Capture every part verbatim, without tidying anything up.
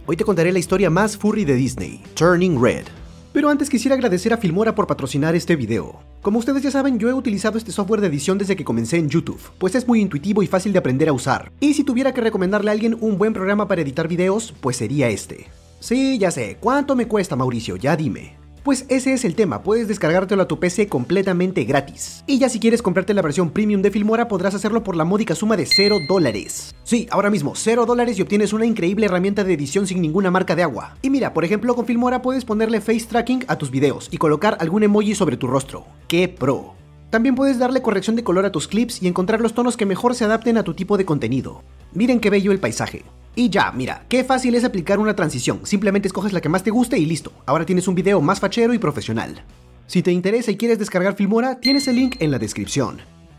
Hoy te contaré la historia más furry de Disney, Turning Red. Pero antes quisiera agradecer a Filmora por patrocinar este video. Como ustedes ya saben, yo he utilizado este software de edición desde que comencé en YouTube, pues es muy intuitivo y fácil de aprender a usar. Y si tuviera que recomendarle a alguien un buen programa para editar videos, pues sería este. Sí, ya sé, ¿cuánto me cuesta, Mauricio? Ya dime. Pues ese es el tema, puedes descargártelo a tu P C completamente gratis. Y ya si quieres comprarte la versión premium de Filmora, podrás hacerlo por la módica suma de cero dólares. Sí, ahora mismo, cero dólares y obtienes una increíble herramienta de edición sin ninguna marca de agua. Y mira, por ejemplo, con Filmora puedes ponerle face tracking a tus videos y colocar algún emoji sobre tu rostro. ¡Qué pro! También puedes darle corrección de color a tus clips y encontrar los tonos que mejor se adapten a tu tipo de contenido. Miren qué bello el paisaje. Y ya, mira, qué fácil es aplicar una transición, simplemente escoges la que más te guste y listo, ahora tienes un video más fachero y profesional. Si te interesa y quieres descargar Filmora, tienes el link en la descripción.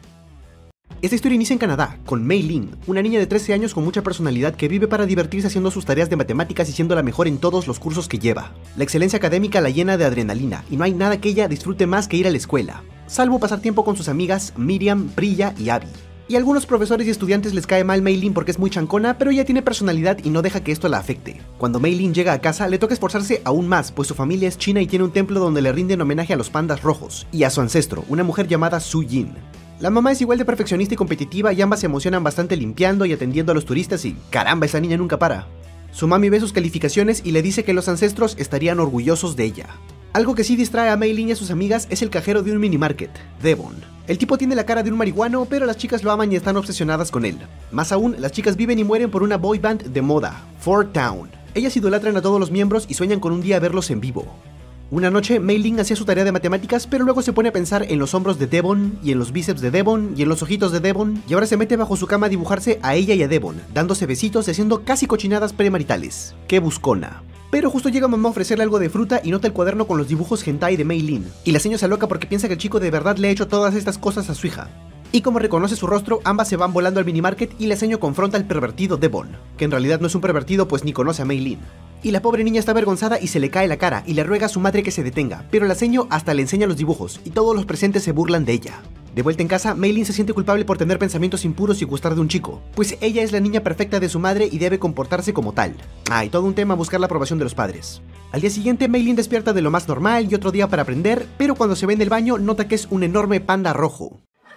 Esta historia inicia en Canadá, con Mei Lin, una niña de trece años con mucha personalidad que vive para divertirse haciendo sus tareas de matemáticas y siendo la mejor en todos los cursos que lleva. La excelencia académica la llena de adrenalina, y no hay nada que ella disfrute más que ir a la escuela, salvo pasar tiempo con sus amigas Miriam, Priya y Abby. Y a algunos profesores y estudiantes les cae mal Mei Lin porque es muy chancona, pero ella tiene personalidad y no deja que esto la afecte. Cuando Mei Lin llega a casa, le toca esforzarse aún más, pues su familia es china y tiene un templo donde le rinden homenaje a los pandas rojos, y a su ancestro, una mujer llamada Su Jin. La mamá es igual de perfeccionista y competitiva y ambas se emocionan bastante limpiando y atendiendo a los turistas y caramba, esa niña nunca para. Su mami ve sus calificaciones y le dice que los ancestros estarían orgullosos de ella. Algo que sí distrae a Mei Lin y a sus amigas es el cajero de un mini market, Devon. El tipo tiene la cara de un marihuano, pero las chicas lo aman y están obsesionadas con él. Más aún, las chicas viven y mueren por una boy band de moda, Four Town. Ellas idolatran a todos los miembros y sueñan con un día verlos en vivo. Una noche, Mei Lin hacía su tarea de matemáticas, pero luego se pone a pensar en los hombros de Devon, y en los bíceps de Devon, y en los ojitos de Devon, y ahora se mete bajo su cama a dibujarse a ella y a Devon, dándose besitos y haciendo casi cochinadas premaritales. ¡Qué buscona! Pero justo llega mamá a ofrecerle algo de fruta y nota el cuaderno con los dibujos hentai de Mei Lin, y la señora se aloca porque piensa que el chico de verdad le ha hecho todas estas cosas a su hija. Y como reconoce su rostro, ambas se van volando al minimarket y la señora confronta al pervertido Devon, que en realidad no es un pervertido pues ni conoce a Mei Lin. Y la pobre niña está avergonzada y se le cae la cara y le ruega a su madre que se detenga, pero la seño hasta le enseña los dibujos y todos los presentes se burlan de ella. De vuelta en casa, Mei Lin se siente culpable por tener pensamientos impuros y gustar de un chico, pues ella es la niña perfecta de su madre y debe comportarse como tal. Ah, y todo un tema buscar la aprobación de los padres. Al día siguiente, Mei Lin despierta de lo más normal y otro día para aprender, pero cuando se ve en el baño nota que es un enorme panda rojo.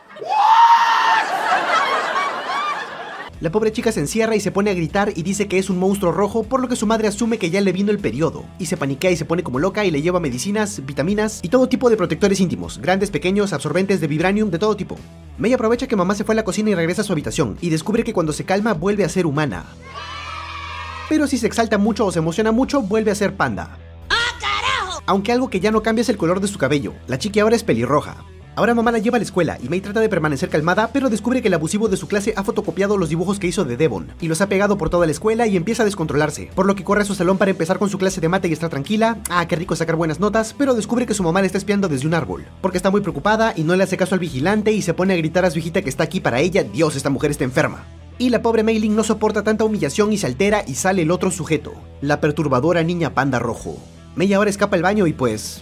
La pobre chica se encierra y se pone a gritar y dice que es un monstruo rojo, por lo que su madre asume que ya le vino el periodo, y se paniquea y se pone como loca y le lleva medicinas, vitaminas y todo tipo de protectores íntimos, grandes, pequeños, absorbentes de vibranium, de todo tipo. Mei aprovecha que mamá se fue a la cocina y regresa a su habitación, y descubre que cuando se calma vuelve a ser humana. Pero si se exalta mucho o se emociona mucho, vuelve a ser panda. ¡Ah, carajo! Aunque algo que ya no cambia es el color de su cabello, la chica ahora es pelirroja. Ahora mamá la lleva a la escuela y Mei trata de permanecer calmada, pero descubre que el abusivo de su clase ha fotocopiado los dibujos que hizo de Devon y los ha pegado por toda la escuela y empieza a descontrolarse, por lo que corre a su salón para empezar con su clase de mate y estar tranquila. Ah, qué rico sacar buenas notas, pero descubre que su mamá le está espiando desde un árbol, porque está muy preocupada y no le hace caso al vigilante y se pone a gritar a su hijita que está aquí para ella. Dios, esta mujer está enferma. Y la pobre Mei Lin no soporta tanta humillación y se altera y sale el otro sujeto, la perturbadora niña panda rojo. Mei ahora escapa al baño y pues...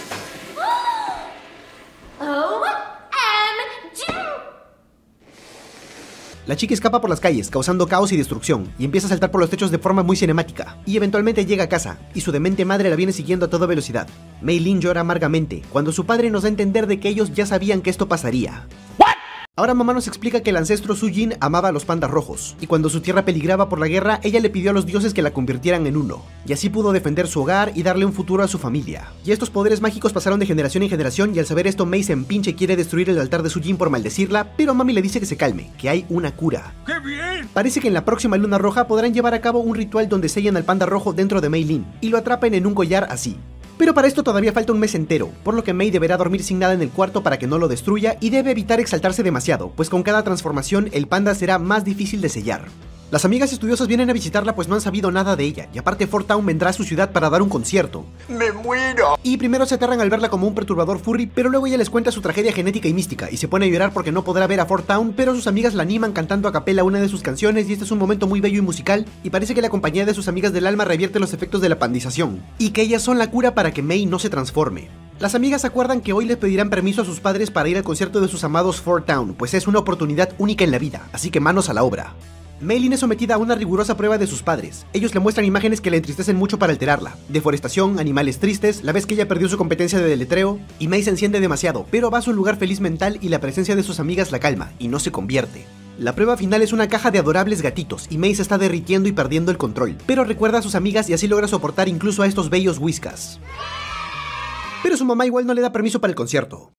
La chica escapa por las calles, causando caos y destrucción, y empieza a saltar por los techos de forma muy cinemática, y eventualmente llega a casa, y su demente madre la viene siguiendo a toda velocidad. Mei Lin llora amargamente, cuando su padre nos da a entender de que ellos ya sabían que esto pasaría. Ahora mamá nos explica que el ancestro Su Jin amaba a los pandas rojos, y cuando su tierra peligraba por la guerra, ella le pidió a los dioses que la convirtieran en uno, y así pudo defender su hogar y darle un futuro a su familia. Y estos poderes mágicos pasaron de generación en generación, y al saber esto Mei se empincha y quiere destruir el altar de Su Jin por maldecirla, pero mami le dice que se calme, que hay una cura. ¡Qué bien! Parece que en la próxima luna roja podrán llevar a cabo un ritual donde sellan al panda rojo dentro de Mei Lin, y lo atrapen en un collar así. Pero para esto todavía falta un mes entero, por lo que Mei deberá dormir sin nada en el cuarto para que no lo destruya y debe evitar exaltarse demasiado, pues con cada transformación el panda será más difícil de sellar. Las amigas estudiosas vienen a visitarla pues no han sabido nada de ella, y aparte Four Town vendrá a su ciudad para dar un concierto. ¡Me muero! Y primero se aterran al verla como un perturbador furry, pero luego ella les cuenta su tragedia genética y mística, y se pone a llorar porque no podrá ver a Four Town, pero sus amigas la animan cantando a capela una de sus canciones, y este es un momento muy bello y musical, y parece que la compañía de sus amigas del alma revierte los efectos de la pandización, y que ellas son la cura para que Mei no se transforme. Las amigas acuerdan que hoy les pedirán permiso a sus padres para ir al concierto de sus amados Four Town, pues es una oportunidad única en la vida, así que manos a la obra. Maylin es sometida a una rigurosa prueba de sus padres. Ellos le muestran imágenes que la entristecen mucho para alterarla. Deforestación, animales tristes, la vez que ella perdió su competencia de deletreo, y May se enciende demasiado, pero va a su lugar feliz mental y la presencia de sus amigas la calma, y no se convierte. La prueba final es una caja de adorables gatitos, y May se está derritiendo y perdiendo el control, pero recuerda a sus amigas y así logra soportar incluso a estos bellos whiskas. Pero su mamá igual no le da permiso para el concierto.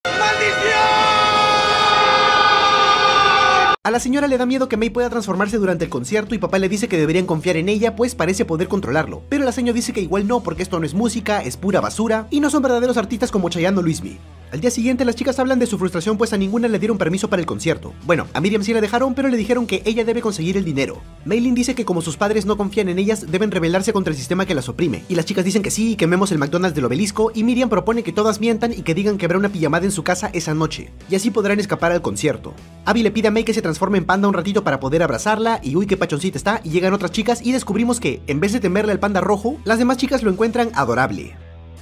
A la señora le da miedo que May pueda transformarse durante el concierto y papá le dice que deberían confiar en ella, pues parece poder controlarlo. Pero la señora dice que igual no, porque esto no es música, es pura basura y no son verdaderos artistas como Chayanne o Luismi. Al día siguiente las chicas hablan de su frustración, pues a ninguna le dieron permiso para el concierto. Bueno, a Miriam sí le dejaron, pero le dijeron que ella debe conseguir el dinero. Maylin dice que como sus padres no confían en ellas, deben rebelarse contra el sistema que las oprime. Y las chicas dicen que sí, quememos el McDonald's del obelisco, y Miriam propone que todas mientan y que digan que habrá una pijamada en su casa esa noche, y así podrán escapar al concierto. Abby le pide a May que se transforme en panda un ratito para poder abrazarla, y uy, qué pachoncita está, y llegan otras chicas y descubrimos que, en vez de temerle al panda rojo, las demás chicas lo encuentran adorable.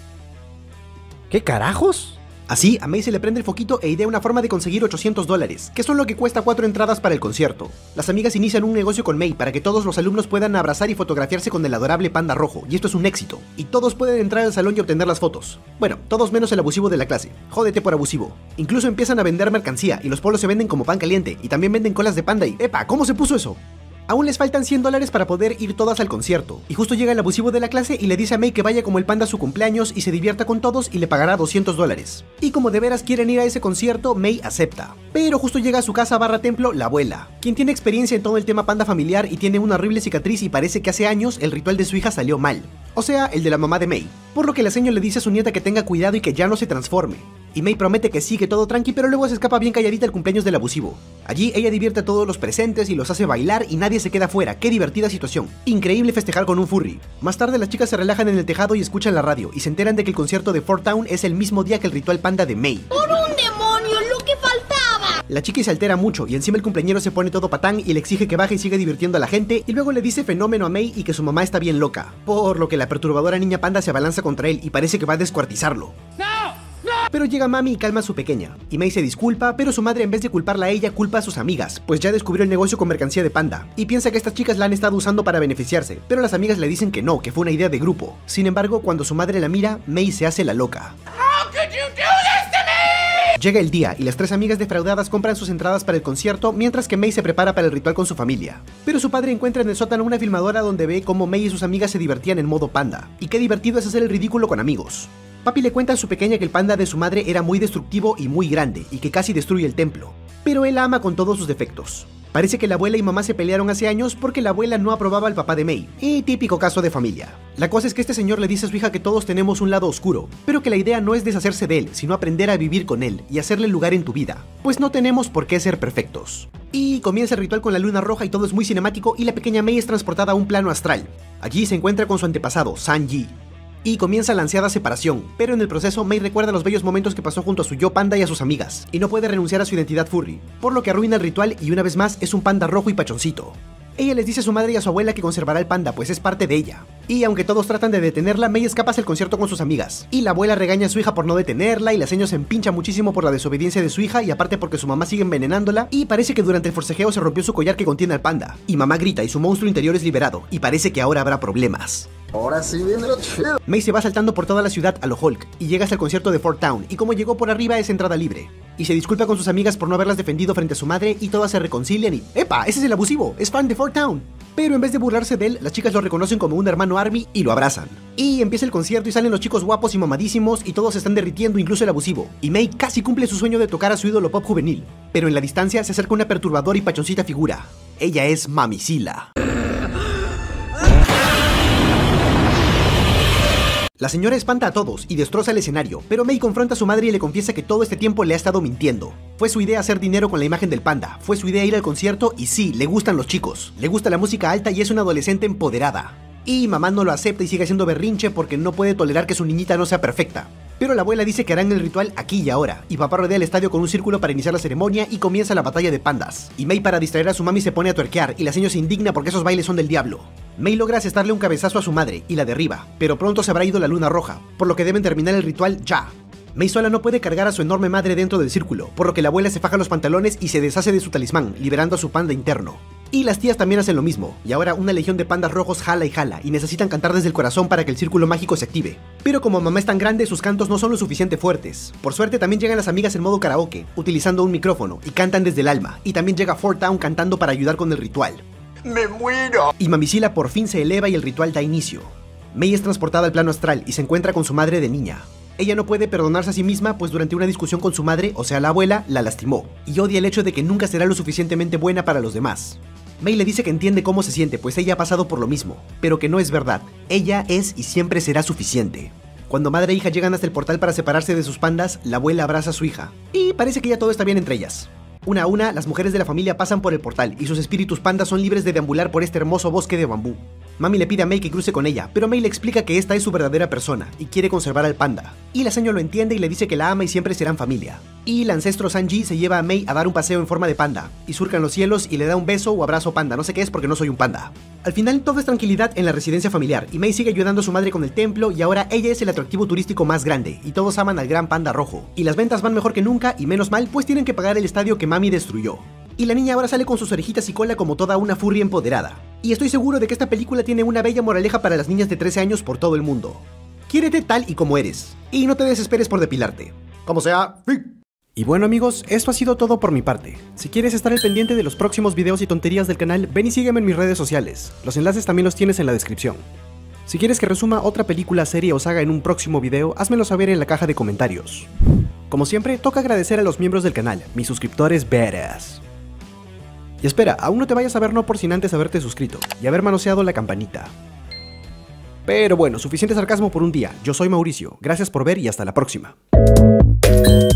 ¿Qué carajos? Así, a May se le prende el foquito e idea una forma de conseguir ochocientos dólares, que son lo que cuesta cuatro entradas para el concierto. Las amigas inician un negocio con May para que todos los alumnos puedan abrazar y fotografiarse con el adorable panda rojo, y esto es un éxito. Y todos pueden entrar al salón y obtener las fotos. Bueno, todos menos el abusivo de la clase. Jódete por abusivo. Incluso empiezan a vender mercancía, y los polos se venden como pan caliente, y también venden colas de panda y... ¡Epa! ¿Cómo se puso eso? Aún les faltan cien dólares para poder ir todas al concierto, y justo llega el abusivo de la clase y le dice a May que vaya como el panda a su cumpleaños y se divierta con todos y le pagará doscientos dólares. Y como de veras quieren ir a ese concierto, May acepta. Pero justo llega a su casa barra templo la abuela, quien tiene experiencia en todo el tema panda familiar y tiene una horrible cicatriz y parece que hace años el ritual de su hija salió mal. O sea, el de la mamá de May. Por lo que la señora le dice a su nieta que tenga cuidado y que ya no se transforme. Y May promete que sí, que todo tranqui, pero luego se escapa bien calladita al cumpleaños del abusivo. Allí ella divierte a todos los presentes y los hace bailar y nadie se queda fuera. ¡Qué divertida situación! Increíble festejar con un furry. Más tarde las chicas se relajan en el tejado y escuchan la radio y se enteran de que el concierto de Fort Town es el mismo día que el ritual panda de May. ¡Por un demonio, lo que faltaba! La chica se altera mucho y encima el cumpleañero se pone todo patán y le exige que baje y siga divirtiendo a la gente, y luego le dice fenómeno a May y que su mamá está bien loca, por lo que la perturbadora niña panda se abalanza contra él y parece que va a descuartizarlo. Pero llega mami y calma a su pequeña, y May se disculpa, pero su madre en vez de culparla a ella culpa a sus amigas, pues ya descubrió el negocio con mercancía de panda, y piensa que estas chicas la han estado usando para beneficiarse, pero las amigas le dicen que no, que fue una idea de grupo. Sin embargo, cuando su madre la mira, May se hace la loca. How could you do this to me? Llega el día y las tres amigas defraudadas compran sus entradas para el concierto, mientras que May se prepara para el ritual con su familia. Pero su padre encuentra en el sótano una filmadora donde ve cómo May y sus amigas se divertían en modo panda, y qué divertido es hacer el ridículo con amigos. Papi le cuenta a su pequeña que el panda de su madre era muy destructivo y muy grande, y que casi destruye el templo, pero él la ama con todos sus defectos. Parece que la abuela y mamá se pelearon hace años porque la abuela no aprobaba al papá de May, y típico caso de familia. La cosa es que este señor le dice a su hija que todos tenemos un lado oscuro, pero que la idea no es deshacerse de él, sino aprender a vivir con él y hacerle lugar en tu vida, pues no tenemos por qué ser perfectos. Y comienza el ritual con la luna roja y todo es muy cinemático y la pequeña May es transportada a un plano astral. Allí se encuentra con su antepasado, Sanji. Y comienza la ansiada separación, pero en el proceso May recuerda los bellos momentos que pasó junto a su yo panda y a sus amigas, y no puede renunciar a su identidad furry, por lo que arruina el ritual y una vez más es un panda rojo y pachoncito. Ella les dice a su madre y a su abuela que conservará el panda, pues es parte de ella. Y aunque todos tratan de detenerla, May escapa hacia el concierto con sus amigas. Y la abuela regaña a su hija por no detenerla, y la señora se empincha muchísimo por la desobediencia de su hija, y aparte porque su mamá sigue envenenándola, y parece que durante el forcejeo se rompió su collar que contiene al panda. Y mamá grita y su monstruo interior es liberado, y parece que ahora habrá problemas. Ahora sí viene lo chido. May se va saltando por toda la ciudad a lo Hulk y llega hasta el concierto de Fort Town, y como llegó por arriba es entrada libre. Y se disculpa con sus amigas por no haberlas defendido frente a su madre y todas se reconcilian y ¡epa! ¡Ese es el abusivo! ¡Es fan de Fort Town! Pero en vez de burlarse de él, las chicas lo reconocen como un hermano Army y lo abrazan. Y empieza el concierto y salen los chicos guapos y mamadísimos y todos se están derritiendo, incluso el abusivo. Y May casi cumple su sueño de tocar a su ídolo pop juvenil. Pero en la distancia se acerca una perturbadora y pachoncita figura. Ella es Mamicila. La señora espanta a todos y destroza el escenario, pero May confronta a su madre y le confiesa que todo este tiempo le ha estado mintiendo. Fue su idea hacer dinero con la imagen del panda, fue su idea ir al concierto y sí, le gustan los chicos, le gusta la música alta y es una adolescente empoderada. Y mamá no lo acepta y sigue haciendo berrinche porque no puede tolerar que su niñita no sea perfecta. Pero la abuela dice que harán el ritual aquí y ahora, y papá rodea el estadio con un círculo para iniciar la ceremonia y comienza la batalla de pandas. Y May, para distraer a su mami, se pone a tuerquear y la señora se indigna porque esos bailes son del diablo. May logra asestarle un cabezazo a su madre y la derriba, pero pronto se habrá ido la luna roja, por lo que deben terminar el ritual ya. May sola no puede cargar a su enorme madre dentro del círculo, por lo que la abuela se faja los pantalones y se deshace de su talismán, liberando a su panda interno. Y las tías también hacen lo mismo, y ahora una legión de pandas rojos jala y jala, y necesitan cantar desde el corazón para que el círculo mágico se active. Pero como mamá es tan grande, sus cantos no son lo suficiente fuertes. Por suerte también llegan las amigas en modo karaoke, utilizando un micrófono, y cantan desde el alma, y también llega Four Town cantando para ayudar con el ritual. ¡Me muero! Y Mamicila por fin se eleva y el ritual da inicio. Mei es transportada al plano astral y se encuentra con su madre de niña. Ella no puede perdonarse a sí misma, pues durante una discusión con su madre, o sea la abuela, la lastimó, y odia el hecho de que nunca será lo suficientemente buena para los demás. Mei le dice que entiende cómo se siente, pues ella ha pasado por lo mismo, pero que no es verdad. Ella es y siempre será suficiente. Cuando madre e hija llegan hasta el portal para separarse de sus pandas, la abuela abraza a su hija, y parece que ya todo está bien entre ellas. Una a una, las mujeres de la familia pasan por el portal y sus espíritus pandas son libres de deambular por este hermoso bosque de bambú. Mami le pide a Mei que cruce con ella, pero Mei le explica que esta es su verdadera persona y quiere conservar al panda. Y la señora lo entiende y le dice que la ama y siempre serán familia. Y el ancestro Sanji se lleva a Mei a dar un paseo en forma de panda, y surcan los cielos y le da un beso o abrazo panda, no sé qué es porque no soy un panda. Al final todo es tranquilidad en la residencia familiar, y Mei sigue ayudando a su madre con el templo, y ahora ella es el atractivo turístico más grande, y todos aman al gran panda rojo. Y las ventas van mejor que nunca, y menos mal, pues tienen que pagar el estadio que Mami destruyó. Y la niña ahora sale con sus orejitas y cola como toda una furry empoderada. Y estoy seguro de que esta película tiene una bella moraleja para las niñas de trece años por todo el mundo. Quiérete tal y como eres, y no te desesperes por depilarte. Como sea, fin. Y bueno amigos, esto ha sido todo por mi parte. Si quieres estar al pendiente de los próximos videos y tonterías del canal, ven y sígueme en mis redes sociales. Los enlaces también los tienes en la descripción. Si quieres que resuma otra película, serie o saga en un próximo video, házmelo saber en la caja de comentarios. Como siempre, toca agradecer a los miembros del canal, mis suscriptores badass. Y espera, aún no te vayas a ver no por sin antes haberte suscrito y haber manoseado la campanita. Pero bueno, suficiente sarcasmo por un día. Yo soy Mauricio, gracias por ver y hasta la próxima.